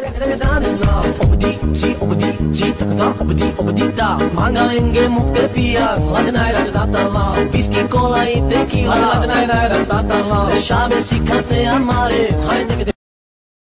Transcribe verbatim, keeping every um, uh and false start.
Mangaenge mukte pia, swadnai ragdatala, whisky cola y tequila, swadnai ragdatala, shabe sikhate amare,